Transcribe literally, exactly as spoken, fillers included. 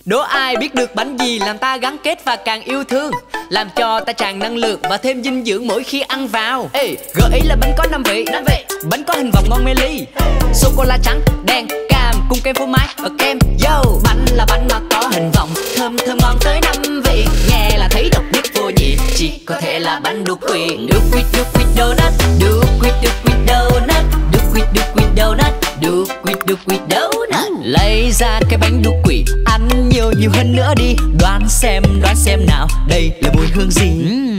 Đố ai biết được bánh gì làm ta gắn kết và càng yêu thương, làm cho ta tràn năng lượng và thêm dinh dưỡng mỗi khi ăn vào. Ê, gợi ý là bánh có năm vị, năm vị. Bánh có hình vòng ngon mê ly, sô cô la trắng, đen, cam cùng kem phô mai và kem. Yo, bánh là bánh mà có hình vòng, thơm thơm ngon tới năm vị. Nghe là thấy độc nhất vô nhị, chỉ có thể là bánh đu quỵt. Đu quỵt, đu quỵt donut, đu quỵt, đu quỵt donut, đu quỵt, đu quỵt donut, đu quỵt, đu quỵt donut. Lấy ra cái bánh đu quỵt, ăn nhiều nhiều hơn nữa đi. Đoán xem, đoán xem nào, đây là mùi hương gì?